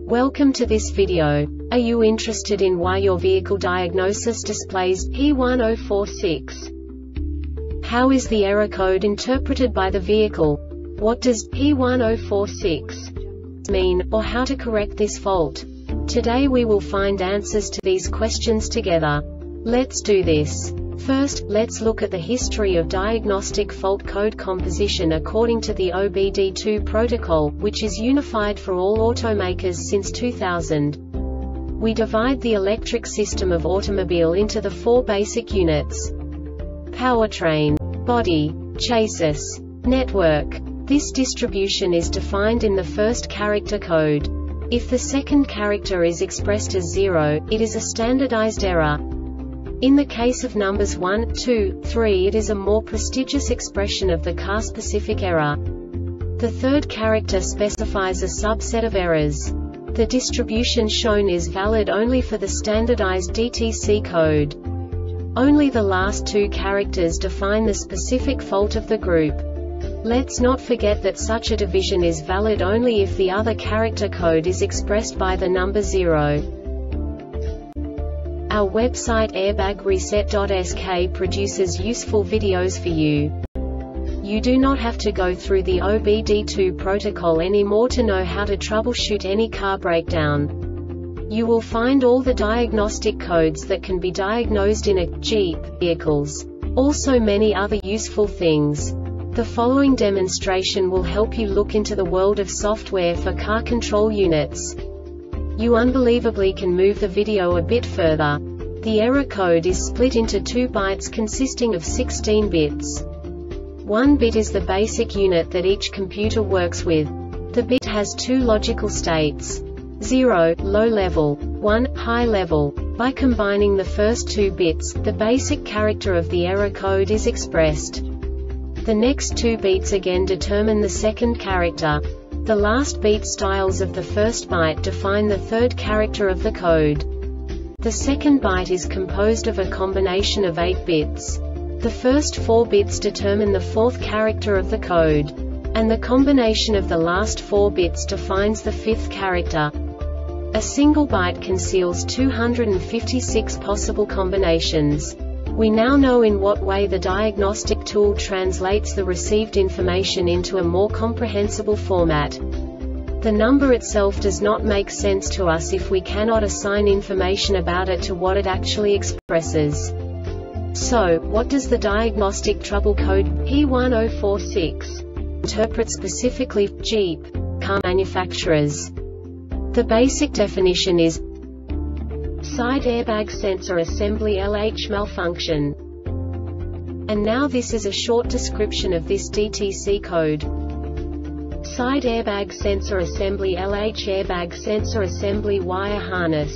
Welcome to this video. Are you interested in why your vehicle diagnosis displays P1046? How is the error code interpreted by the vehicle? What does P1046 mean, or how to correct this fault? Today we will find answers to these questions together. Let's do this. First, let's look at the history of diagnostic fault code composition according to the OBD2 protocol, which is unified for all automakers since 2000. We divide the electric system of automobile into the four basic units: powertrain, body, chassis, network. This distribution is defined in the first character code. If the second character is expressed as 0, it is a standardized error. In the case of numbers 1, 2, 3, it is a more prestigious expression of the car-specific error. The third character specifies a subset of errors. The distribution shown is valid only for the standardized DTC code. Only the last two characters define the specific fault of the group. Let's not forget that such a division is valid only if the other character code is expressed by the number 0. Our website airbagreset.sk produces useful videos for you. You do not have to go through the OBD2 protocol anymore to know how to troubleshoot any car breakdown. You will find all the diagnostic codes that can be diagnosed in a Jeep vehicles. Also many other useful things. The following demonstration will help you look into the world of software for car control units. You unbelievably can move the video a bit further. The error code is split into 2 bytes consisting of 16 bits. 1 bit is the basic unit that each computer works with. The bit has 2 logical states: 0, low level, 1, high level. By combining the first 2 bits, the basic character of the error code is expressed. The next 2 beats again determine the second character. The last beat styles of the first byte define the third character of the code. The second byte is composed of a combination of 8 bits. The first 4 bits determine the fourth character of the code. And the combination of the last 4 bits defines the fifth character. A single byte conceals 256 possible combinations. We now know in what way the diagnostic tool translates the received information into a more comprehensible format. The number itself does not make sense to us if we cannot assign information about it to what it actually expresses. So, what does the diagnostic trouble code P1046 interpret specifically for Jeep car manufacturers? The basic definition is side airbag sensor assembly LH malfunction. And now this is a short description of this DTC code. Side airbag sensor assembly LH airbag sensor assembly wire harness.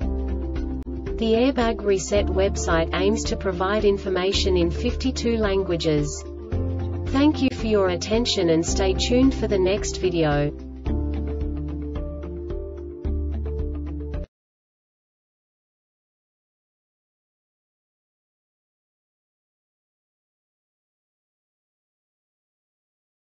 The Airbag Reset website aims to provide information in 52 languages. Thank you for your attention and stay tuned for the next video.